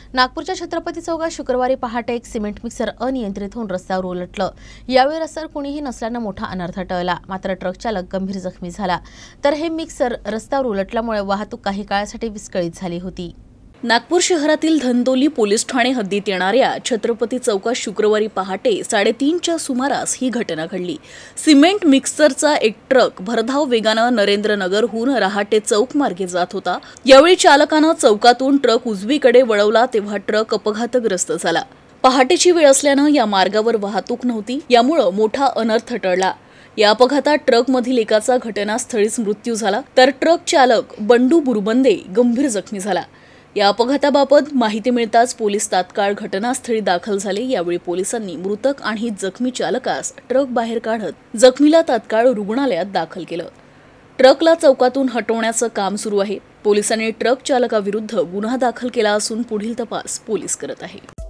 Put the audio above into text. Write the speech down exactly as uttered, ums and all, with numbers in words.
नागपूरच्या छत्रपती चौकात शुक्रवारी पहाटे एक सिमेंट मिक्सर अनियंत्रित होऊन रस्त्यावर उलटलं। यावेळी रस्त्यावर कुणीही नसल्याने मोठा अनर्थ टळला। मात्र ट्रक चालक गंभीर जखमी झाला। तर हे मिक्सर रस्त्यावर उलटल्यामुळे वाहतूक काही काळासाठी विस्कळीत झाली होती। नागपूर शहरातील धंदोली पोलीस ठाणे हद्दीत येणाऱ्या छत्रपती चौकात शुक्रवारी पहाटे साडेतीनच्या सुमारास ही घटना घडली। सिमेंट मिक्सरचा एक ट्रक भरधाव वेगानं नरेंद्रनगरहून रहाटे चौक मार्गे जात होता। यावेळी चालकानं चौकातून ट्रक उजवीकडे वळवला तेव्हा ट्रक अपघातग्रस्त झाला। पहाटेची वेळ असल्यानं या मार्गावर वाहतूक नव्हती, यामुळे मोठा अनर्थ टळला। या अपघातात ट्रकमधील एकाचा घटनास्थळीच मृत्यू झाला, तर ट्रक चालक बंडू बुरबंदे गंभीर जखमी झाला। या अपघाताबाबत माहिती मिळताच पोलीस तात्काळ घटनास्थळी दाखल झाले। यावेळी पोलिसांनी मृतक आणि जखमी चालकास ट्रक बाहेर काढत जखमीला तात्काळ रुग्णालयात दाखल केलं। ट्रकला चौकातून हटवण्याचं काम सुरू आहे। पोलिसांनी ट्रक चालकाविरुद्ध गुन्हा दाखल केला असून पुढील तपास पोलीस करत आहेत।